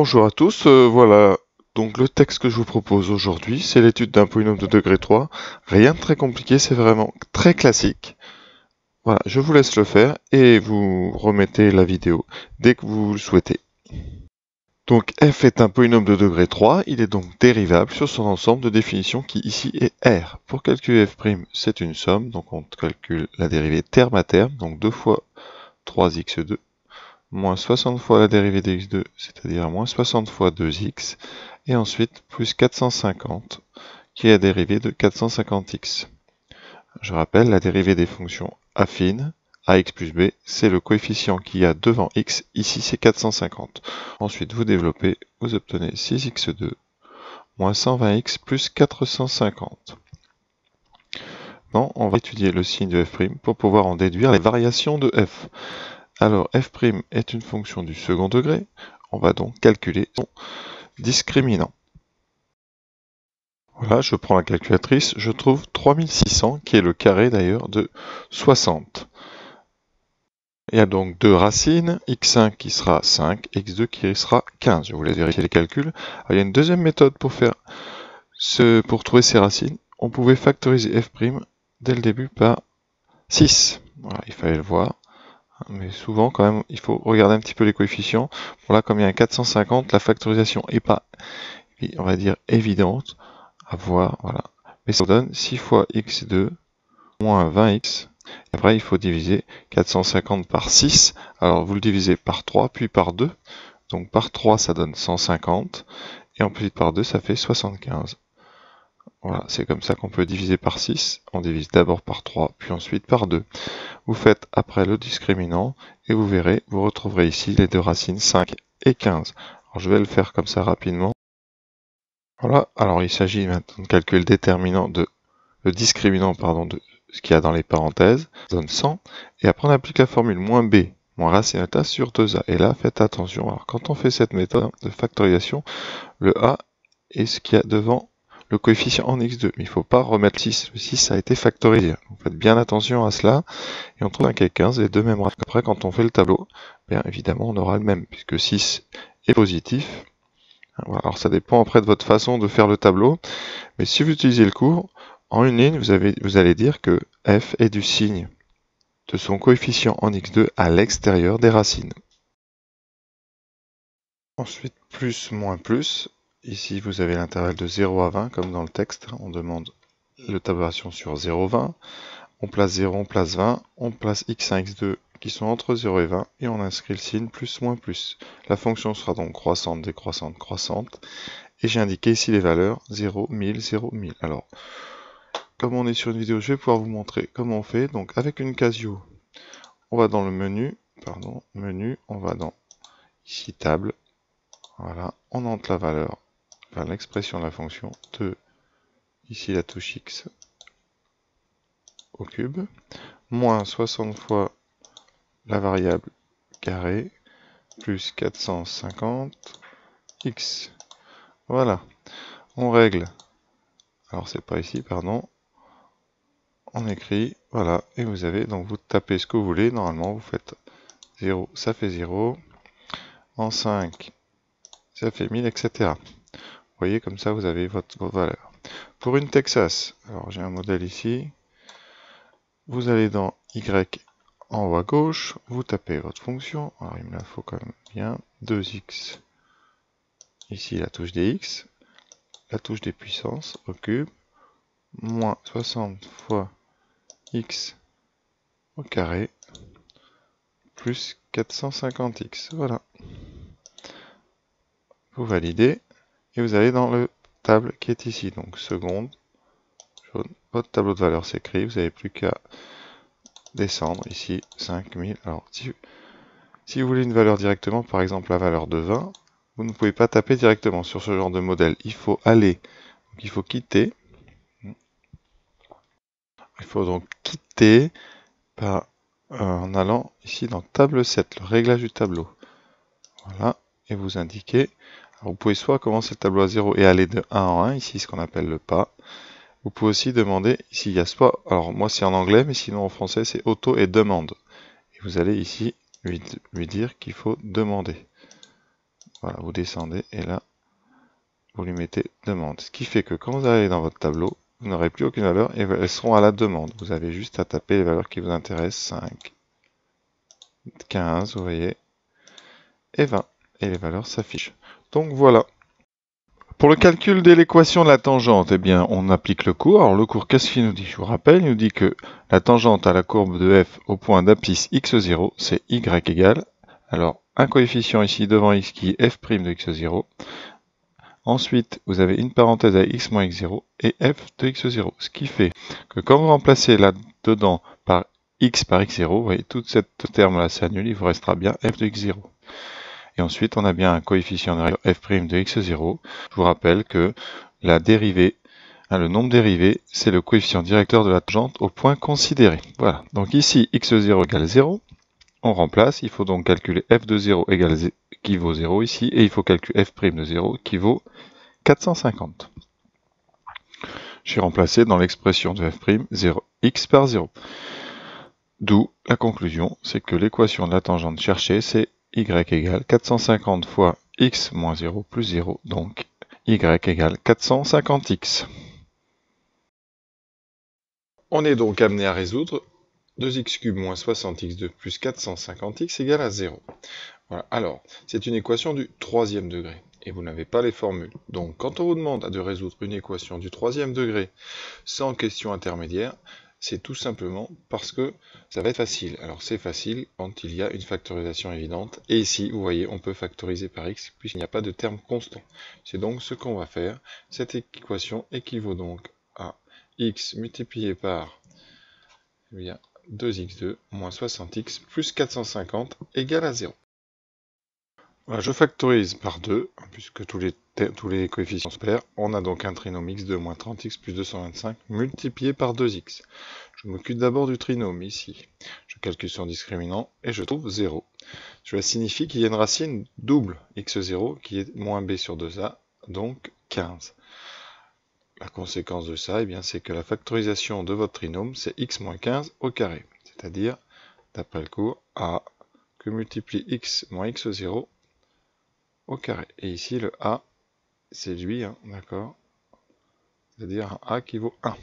Bonjour à tous, voilà donc le texte que je vous propose aujourd'hui, c'est l'étude d'un polynôme de degré 3. Rien de très compliqué, c'est vraiment très classique. Voilà, je vous laisse le faire et vous remettez la vidéo dès que vous le souhaitez. Donc f est un polynôme de degré 3, il est donc dérivable sur son ensemble de définition qui ici est R. Pour calculer f', c'est une somme, donc on calcule la dérivée terme à terme, donc 2 fois 3x2, moins 60 fois la dérivée de x2, c'est-à-dire moins 60 fois 2x, et ensuite plus 450, qui est la dérivée de 450x. Je rappelle, la dérivée des fonctions affines, ax plus b, c'est le coefficient qu'il y a devant x, ici c'est 450. Ensuite vous développez, vous obtenez 6x2, moins 120x plus 450. Maintenant, on va étudier le signe de f' pour pouvoir en déduire les variations de f. Alors, f' est une fonction du second degré. On va donc calculer son discriminant. Voilà, je prends la calculatrice, je trouve 3600, qui est le carré d'ailleurs de 60. Il y a donc deux racines, x1 qui sera 5, x2 qui sera 15. Je vous laisse vérifier les calculs. Alors, il y a une deuxième méthode pour trouver ces racines. On pouvait factoriser f' dès le début par 6. Voilà, il fallait le voir. Mais souvent, quand même, il faut regarder un petit peu les coefficients. Bon, là, comme il y a un 450, la factorisation n'est pas, on va dire, évidente à voir. Voilà. Mais ça donne 6 fois x2 moins 20x. Et après, il faut diviser 450 par 6. Alors, vous le divisez par 3, puis par 2. Donc, par 3, ça donne 150. Et ensuite, par 2, ça fait 75. Voilà, c'est comme ça qu'on peut diviser par 6. On divise d'abord par 3, puis ensuite par 2. Vous faites après le discriminant, et vous verrez, vous retrouverez ici les deux racines 5 et 15. Alors, je vais le faire comme ça rapidement. Voilà, alors il s'agit maintenant de calculer le discriminant de ce qu'il y a dans les parenthèses, ça donne 100, et après on applique la formule moins b, moins racine de a sur 2a. Et là, faites attention, alors quand on fait cette méthode de factorisation, le a est ce qu'il y a devant le coefficient en x2, mais il ne faut pas remettre 6, le 6 a été factorisé. Donc faites bien attention à cela, et on trouve un k 15, les deux mêmes racines. Après, quand on fait le tableau, bien évidemment on aura le même, puisque 6 est positif. Voilà, alors ça dépend après de votre façon de faire le tableau, mais si vous utilisez le cours, en une ligne, vous allez dire que f est du signe de son coefficient en x2 à l'extérieur des racines. Ensuite, plus, moins, plus. Ici, vous avez l'intervalle de 0 à 20, comme dans le texte. On demande le tabulation sur 0,20. On place 0, on place 20. On place x1, x2 qui sont entre 0 et 20. Et on inscrit le signe plus, moins, plus. La fonction sera donc croissante, décroissante, croissante. Et j'ai indiqué ici les valeurs 0, 1000, 0, 1000. Alors, comme on est sur une vidéo, je vais pouvoir vous montrer comment on fait. Donc, avec une Casio, on va dans le menu, on va dans ici table. Voilà, on entre la valeur vers l'expression de la fonction de ici la touche x au cube, moins 60 fois la variable carré, plus 450 x. Voilà, on règle. Alors c'est pas ici, pardon. On écrit, voilà, et vous avez, donc vous tapez ce que vous voulez, normalement vous faites 0, ça fait 0, en 5, ça fait 1000, etc. Vous voyez, comme ça vous avez vos valeurs. Pour une Texas, alors j'ai un modèle ici, vous allez dans Y en haut à gauche, vous tapez votre fonction, alors il me la faut quand même bien, 2x, ici la touche des x, la touche des puissances au cube, moins 60 fois x au carré, plus 450x, voilà. Vous validez, et vous allez dans le table qui est ici, donc seconde, jaune, votre tableau de valeur s'écrit, vous n'avez plus qu'à descendre ici, 5000, alors si vous voulez une valeur directement, par exemple la valeur de 20, vous ne pouvez pas taper directement sur ce genre de modèle. Il faut aller, donc il faut quitter. Il faut donc quitter en allant ici dans table 7, le réglage du tableau. Voilà, et vous indiquez. Alors vous pouvez soit commencer le tableau à 0 et aller de 1 en 1, ici ce qu'on appelle le pas. Vous pouvez aussi demander, ici il y a soit, alors moi c'est en anglais, mais sinon en français c'est auto et demande. Et vous allez ici lui dire qu'il faut demander. Voilà, vous descendez et là, vous lui mettez demande. Ce qui fait que quand vous allez dans votre tableau, vous n'aurez plus aucune valeur et elles seront à la demande. Vous avez juste à taper les valeurs qui vous intéressent, 5, 15, vous voyez, et 20. Et les valeurs s'affichent. Donc voilà. Pour le calcul de l'équation de la tangente, eh bien, on applique le cours. Alors le cours, qu'est-ce qu'il nous dit? Je vous rappelle, il nous dit que la tangente à la courbe de f au point d'abscisse x0, c'est y égale. Alors, un coefficient ici devant x qui est f' de x0. Ensuite, vous avez une parenthèse à x moins x0 et f de x0. Ce qui fait que quand vous remplacez là-dedans par x par x0, vous voyez, tout ce terme-là s'annule, il vous restera bien f de x0. Et ensuite, on a bien un coefficient de règle f' de x0. Je vous rappelle que la dérivée, le nombre dérivé, c'est le coefficient directeur de la tangente au point considéré. Voilà. Donc ici, x0 égale 0. On remplace. Il faut donc calculer f de 0 qui vaut 0 ici. Et il faut calculer f' de 0 qui vaut 450. J'ai remplacé dans l'expression de f', 0, x par 0. D'où la conclusion, c'est que l'équation de la tangente cherchée, c'est y égale 450 fois x moins 0 plus 0, donc y égale 450x. On est donc amené à résoudre 2x³ moins 60x2 plus 450x égale à 0. Voilà. Alors, c'est une équation du troisième degré, et vous n'avez pas les formules. Donc, quand on vous demande de résoudre une équation du troisième degré sans question intermédiaire, c'est tout simplement parce que ça va être facile. Alors c'est facile quand il y a une factorisation évidente. Et ici, vous voyez, on peut factoriser par x puisqu'il n'y a pas de terme constant. C'est donc ce qu'on va faire. Cette équation équivaut donc à x multiplié par 2x2 moins 60x plus 450 égale à 0. Voilà, je factorise par 2, puisque tous les coefficients sont pairs. On a donc un trinôme x2 moins 30x plus 225 multiplié par 2x. Je m'occupe d'abord du trinôme ici. Je calcule son discriminant et je trouve 0. Cela signifie qu'il y a une racine double x0 qui est moins b sur 2a, donc 15. La conséquence de ça, eh bien, c'est que la factorisation de votre trinôme, c'est x moins 15 au carré. C'est-à-dire, d'après le cours, a que multiplie x moins x0 au carré. Et ici, le a, c'est lui, hein, d'accord? C'est-à-dire un a qui vaut 1.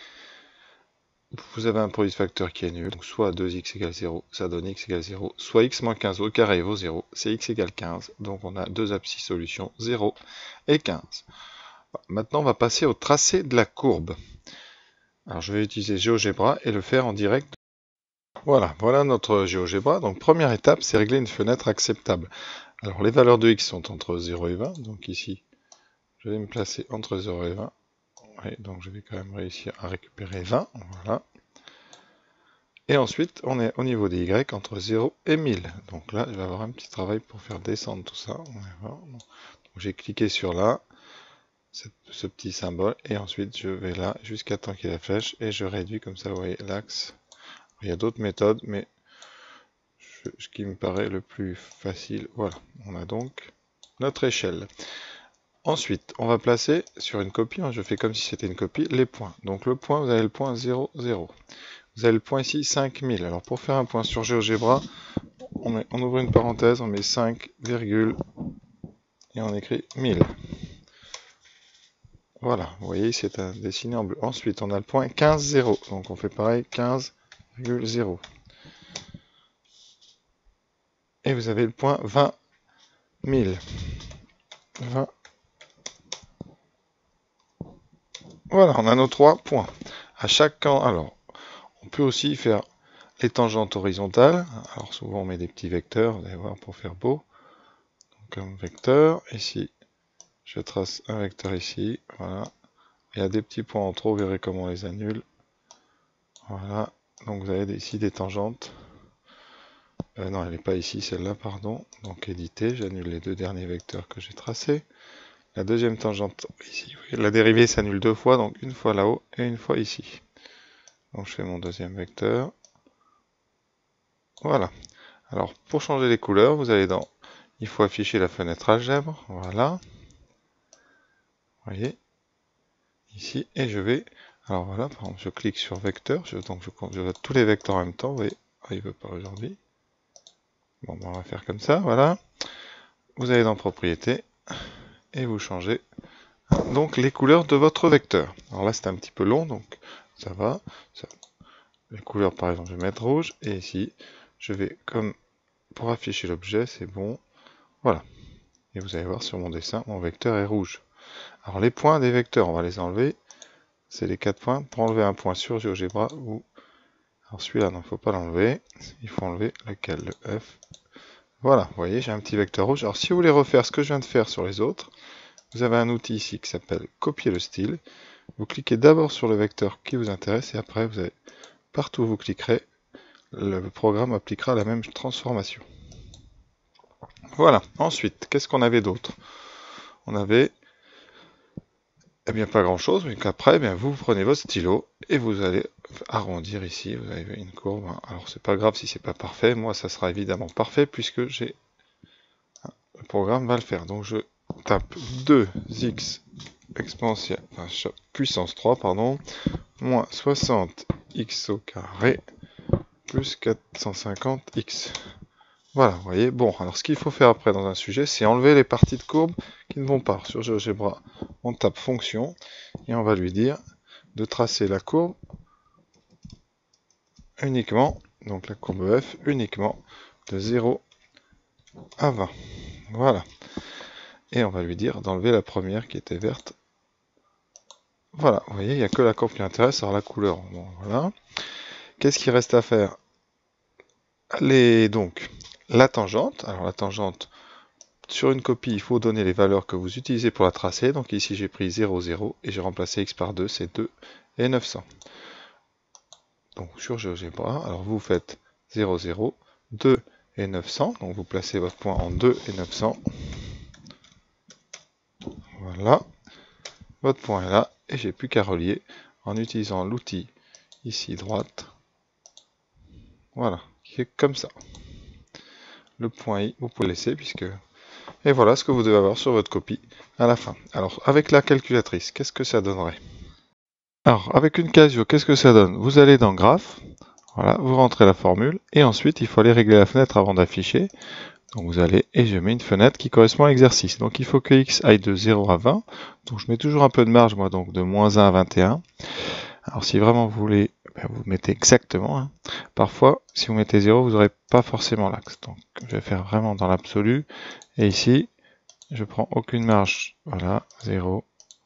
Vous avez un produit de facteurs qui est nul, donc soit 2x égale 0, ça donne x égale 0, soit x moins 15 au carré vaut 0, c'est x égale 15, donc on a deux abscisses solutions, 0 et 15. Maintenant, on va passer au tracé de la courbe. Alors, je vais utiliser GeoGebra et le faire en direct. Voilà notre GeoGebra. Donc, première étape, c'est régler une fenêtre acceptable. Alors, les valeurs de x sont entre 0 et 20, donc ici, je vais me placer entre 0 et 20. Ouais, donc je vais quand même réussir à récupérer 20, voilà. Et ensuite, on est au niveau des y entre 0 et 1000. Donc là, je vais avoir un petit travail pour faire descendre tout ça. J'ai cliqué sur là, ce petit symbole, et ensuite je vais là jusqu'à temps qu'il y ait la flèche, et je réduis comme ça, vous voyez, l'axe. Il y a d'autres méthodes, mais ce qui me paraît le plus facile, voilà. On a donc notre échelle. Ensuite, on va placer sur une copie, je fais comme si c'était une copie, les points. Donc le point, vous avez le point 0, 0. Vous avez le point ici, 5000. Alors pour faire un point sur GeoGebra, on ouvre une parenthèse, on met 5, et on écrit 1000. Voilà, vous voyez, c'est dessiné en bleu. Ensuite, on a le point 15, 0. Donc on fait pareil, 15,0. Et vous avez le point 20 000. 20. Voilà, on a nos 3 points. À chaque camp, alors, on peut aussi faire les tangentes horizontales. Alors souvent on met des petits vecteurs, vous allez voir, pour faire beau. Donc un vecteur, ici, je trace un vecteur ici, voilà. Il y a des petits points en trop, vous verrez comment on les annule. Voilà, donc vous avez ici des tangentes. Non, elle n'est pas ici, celle-là, pardon. Donc éditer, j'annule les deux derniers vecteurs que j'ai tracés. La deuxième tangente, ici, la dérivée s'annule deux fois, donc une fois là-haut et une fois ici. Donc je fais mon deuxième vecteur. Voilà. Alors pour changer les couleurs, vous allez dans « Il faut afficher la fenêtre algèbre », voilà. Vous voyez, ici, et je vais... Alors voilà, par exemple, je clique sur vecteur, donc je vois tous les vecteurs en même temps, vous voyez. Ah, il ne veut pas aujourd'hui. Bon, on va faire comme ça, voilà. vous allez dans Propriétés et vous changez donc les couleurs de votre vecteur. Alors là, c'est un petit peu long, donc ça va. Les couleurs, par exemple, je vais mettre rouge, et ici, je vais, comme pour afficher l'objet, c'est bon. Voilà. Et vous allez voir sur mon dessin, mon vecteur est rouge. Alors les points des vecteurs, on va les enlever. C'est les 4 points. Pour enlever un point sur GeoGebra, ou... Alors celui-là, non, il ne faut pas l'enlever. Il faut enlever lequel? Le F. Voilà, vous voyez, j'ai un petit vecteur rouge. Alors si vous voulez refaire ce que je viens de faire sur les autres, vous avez un outil ici qui s'appelle Copier le style. Vous cliquez d'abord sur le vecteur qui vous intéresse, et après, vous avez... Partout où vous cliquerez, le programme appliquera la même transformation. Voilà. Ensuite, qu'est-ce qu'on avait d'autre? On avait, eh bien, pas grand-chose, mais qu'après, eh bien, vous prenez votre stylo et vous allez arrondir ici. Vous avez une courbe. Alors, c'est pas grave si c'est pas parfait. Moi, ça sera évidemment parfait puisque j'ai le programme va le faire. Donc, je tape 2x exponentielle, enfin, puissance 3, pardon, moins 60x au carré plus 450x. Voilà, vous voyez. Bon, alors ce qu'il faut faire après dans un sujet, c'est enlever les parties de courbe qui ne vont pas. Sur GeoGebra, on tape fonction et on va lui dire de tracer la courbe uniquement, donc la courbe F uniquement de 0 à 20. Voilà. Et on va lui dire d'enlever la première qui était verte. Voilà, vous voyez, il n'y a que la courbe qui intéresse, alors la couleur. Bon, voilà. Qu'est-ce qu'il reste à faire? Donc, la tangente. Alors la tangente, sur une copie, il faut donner les valeurs que vous utilisez pour la tracer. Donc ici, j'ai pris 0, 0 et j'ai remplacé x par 2, c'est 2 et 900. Donc sur GeoGebra, alors vous faites 0, 0, 2 et 900. Donc vous placez votre point en 2 et 900. Voilà. Votre point est là et j'ai plus qu'à relier en utilisant l'outil ici droite. Voilà, qui est comme ça. Le point I, vous pouvez le laisser puisque... Et voilà ce que vous devez avoir sur votre copie à la fin. Alors, avec la calculatrice, qu'est-ce que ça donnerait? Alors, avec une Casio, qu'est-ce que ça donne? Vous allez dans Graphes, voilà, vous rentrez la formule, et ensuite, il faut aller régler la fenêtre avant d'afficher. Donc vous allez, et je mets une fenêtre qui correspond à l'exercice. Donc il faut que x aille de 0 à 20. Donc je mets toujours un peu de marge, moi, donc de moins 1 à 21. Alors si vraiment vous voulez, ben, vous mettez exactement. Hein. Parfois, si vous mettez 0, vous n'aurez pas forcément l'axe. Donc je vais faire vraiment dans l'absolu. Et ici, je prends aucune marge. Voilà, 0.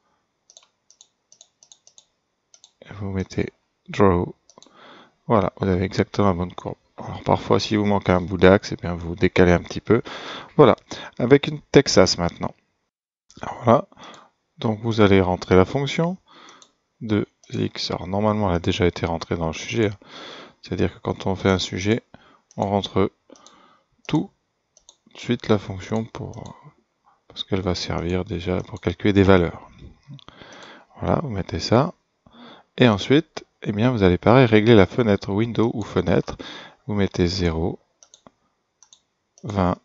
Et vous mettez draw. Voilà, vous avez exactement la bonne courbe. Alors parfois, si vous manquez un bout d'axe, eh bien vous décalez un petit peu. Voilà, avec une Texas maintenant. Alors voilà, donc vous allez rentrer la fonction de x. Alors normalement, elle a déjà été rentrée dans le sujet. C'est-à-dire que quand on fait un sujet, on rentre tout de suite la fonction parce qu'elle va servir déjà pour calculer des valeurs. Voilà, vous mettez ça. Et ensuite, eh bien, vous allez pareil régler la fenêtre window ou fenêtre. Vous mettez 0, 20,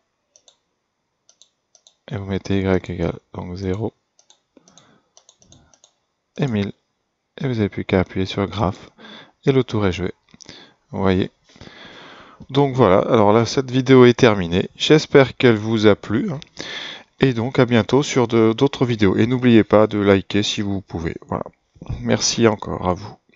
et vous mettez y égale donc 0 et 1000. Et vous n'avez plus qu'à appuyer sur graphe et le tour est joué. Vous voyez. Donc voilà, alors là cette vidéo est terminée. J'espère qu'elle vous a plu. Et donc à bientôt sur d'autres vidéos. Et n'oubliez pas de liker si vous pouvez. Voilà. Merci encore à vous.